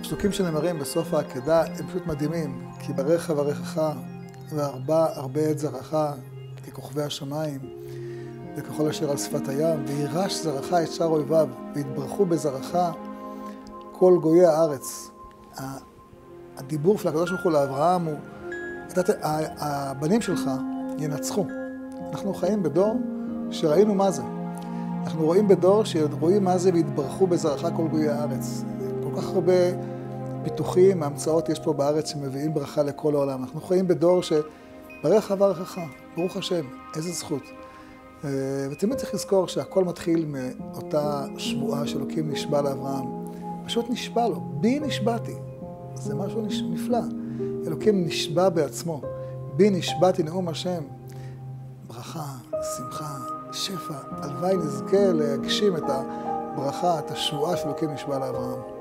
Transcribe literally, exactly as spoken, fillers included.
הפסוקים שנאמרים בסוף העקדה הם פשוט מדהימים, כי ברך אברכך והרבה הרבה את זרעך ככוכבי השמיים וככל אשר על שפת הים, וירש זרעך את שאר אויביו והתברכו בזרעך כל גויי הארץ. הדיבור של הקדוש ברוך הוא לאברהם הוא, הבנים שלך ינצחו. אנחנו חיים בדור שראינו מה זה. אנחנו רואים בדור שרואים מה זה והתברכו בזרעך כל גויי הארץ. כל כך הרבה פיתוחים, המצאות יש פה בארץ שמביאים ברכה לכל העולם. אנחנו חיים בדור שברך אברכך, ברוך השם, איזה זכות. ותמיד צריך לזכור שהכל מתחיל מאותה שבועה שאלוקים נשבע לאברהם. פשוט נשבע לו, בי נשבעתי. זה משהו נפלא. אלוקים נשבע בעצמו. בי נשבעתי נאום השם. ברכה, שמחה, שפע. הלוואי נזכה להגשים את הברכה, את השבועה שאלוקים נשבע לאברהם.